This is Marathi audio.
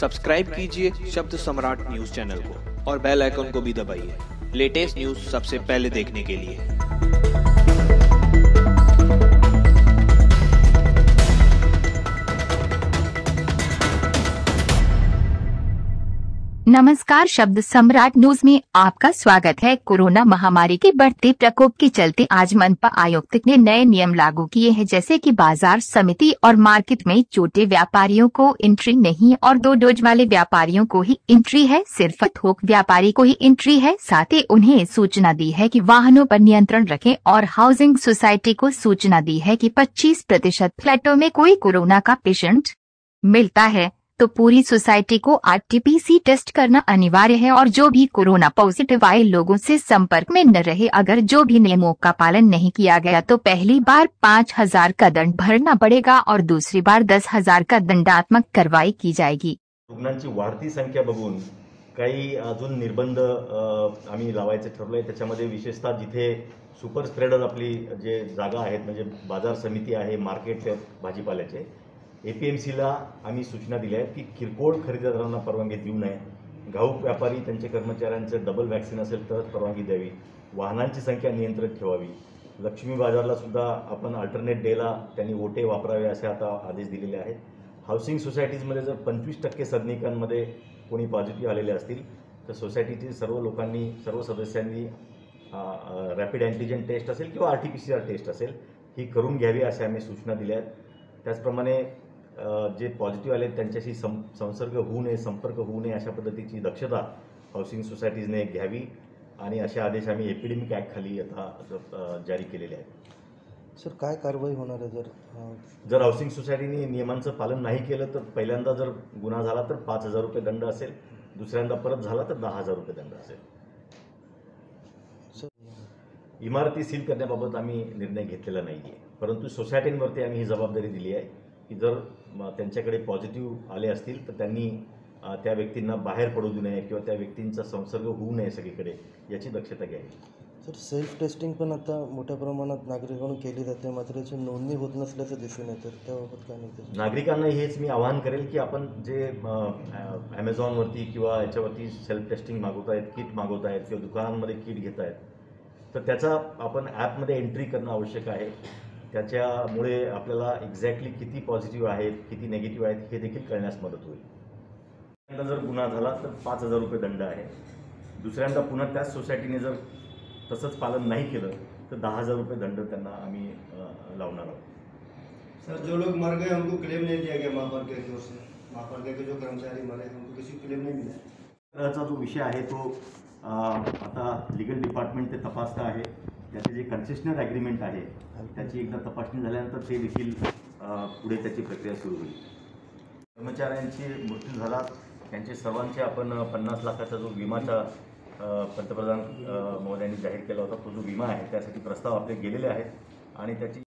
सब्सक्राइब कीजिए शब्द सम्राट न्यूज चैनल को और बेल आइकन को भी दबाइए लेटेस्ट न्यूज सबसे पहले देखने के लिए। नमस्कार, शब्द सम्राट न्यूज में आपका स्वागत है। कोरोना महामारी के बढ़ते प्रकोप के चलते आज मनपा आयुक्त ने नए नियम लागू किए हैं, जैसे कि बाजार समिति और मार्केट में छोटे व्यापारियों को एंट्री नहीं और 2 डोज वाले व्यापारियों को ही एंट्री है। सिर्फ थोक व्यापारी को ही एंट्री है। साथ ही उन्हें सूचना दी है कि वाहनों पर नियंत्रण रखें और हाउसिंग सोसाइटी को सूचना दी है कि 25% फ्लैटों में कोई कोरोना का पेशेंट मिलता है तो पूरी सोसाइटी को आरटीपीसी टेस्ट करना अनिवार्य है और जो भी कोरोना पॉजिटिव आए लोगों से संपर्क में न रहे। अगर जो भी नियमों का पालन नहीं किया गया तो पहली बार 5,000 का दंड भरना पड़ेगा और दूसरी बार 10,000 का दंडात्मक कार्रवाई की जाएगी। रुग्णांची वाढती संख्या बघून काही अजून निर्बंध आम्ही लावायचे ठरलोय। त्याच्यामध्ये विशेषतः जिथे सुपर स्प्रेडर आपली जे जागा आहेत म्हणजे बाजार समिती आहे, मार्केट भाजीपाल्याचे, APMCला आम्ही सूचना दिल्या आहेत की किरकोळ खरेदीदारांना परवानगी देऊ नये। घाऊक व्यापारी त्यांचे कर्मचाऱ्यांचे डबल वॅक्सिन असेल तरच परवानगी द्यावी। वाहनांची संख्या नियंत्रित ठेवावी। लक्ष्मी बाजारला सुद्धा आपण अल्टरनेट डेला त्यांनी ओटे वापरावे असे आता आदेश दिलेले आहेत। हाऊसिंग सोसायटीजमध्ये जर 25% सदनिकांमध्ये कोणी पॉझिटिव्ह आलेले असतील तर सोसायटीतील सर्व लोकांनी, सर्व सदस्यांनी रॅपिड अँटीजन टेस्ट असेल किंवा RT-PCR टेस्ट असेल ही करून घ्यावी असे आम्ही सूचना दिल्या आहेत। त्याचप्रमाणे जे पॉझिटिव्ह आले त्यांच्याशी संसर्ग होऊ नये, संपर्क होऊ नये अशा पद्धतीची दक्षता हाऊसिंग सोसायटीजने घ्यावी आणि असे आदेश आम्ही एपिडेमिक ॲक्ट खाली आता जारी केलेले आहेत। सर, काय कारवाई होणार आहे जर हाऊसिंग सोसायटीने नियमांचं पालन नाही केलं तर पहिल्यांदा जर गुन्हा झाला तर 5,000 रुपये दंड असेल, दुसऱ्यांदा परत झाला तर 10,000 रुपये दंड असेल। इमारती सील करण्याबाबत आम्ही निर्णय घेतलेला नाही आहे, परंतु सोसायटींवरती आम्ही ही जबाबदारी दिली आहे की जर त्यांच्याकडे पॉझिटिव्ह आले असतील तर त्यांनी त्या व्यक्तींना बाहेर पडू देऊ नये किंवा त्या व्यक्तींचा संसर्ग होऊ नये सगळीकडे याची दक्षता घ्यावी। सर, सेल्फ टेस्टिंग पण आता मोठ्या प्रमाणात नागरिकांकडून केली जाते, मात्र याची नोंदणी होत नसल्याचं दिसून येतं, त्याबाबत काय नाही? नागरिकांना हेच मी आवाहन करेल की आपण जे ॲमेझॉनवरती किंवा याच्यावरती सेल्फ टेस्टिंग मागवत आहेत, किट मागवत आहेत किंवा दुकानांमध्ये किट घेत आहेत तर त्याचा आपण ॲपमध्ये एंट्री करणं आवश्यक आहे। त्याच्यामुळे आपल्याला एक्झॅक्टली किती पॉझिटिव्ह आहेत, किती निगेटिव्ह आहेत हे देखील कळण्यास मदत होईल। पहिल्यांदा जर गुन्हा झाला तर 5,000 रुपये दंड आहे। दुसऱ्यांदा पुन्हा त्याच सोसायटीने जर तसंच पालन नहीं केलं तो 10,000 रुपये दंड त्यांना आम्ही लावणार आहोत। सर, जो लोग मर गए उनको क्लेम नहीं दिया गया महापालिका की ओर से? महापालिका के जो कर्मचारी मरे उनको किसी क्लेम नहीं मिला? त्याचा जो विषय आहे तो आता लीगल डिपार्टमेंट ते तपासतं आहे। त्याचे जे कन्सेशनर ॲग्रीमेंट आहे त्याची एकदा तपासणी झाल्यानंतर ते देखील पुढे त्याची प्रक्रिया सुरू होईल। कर्मचाऱ्यांची मृत्यू झाला त्यांचे सर्वांचे आपण 50 लाखाचा जो विमाचा पंतप्रधान महोदयांनी जाहीर केला होता तो जो विमा आहे त्यासाठी प्रस्ताव आपले गेलेले आहेत आणि त्याची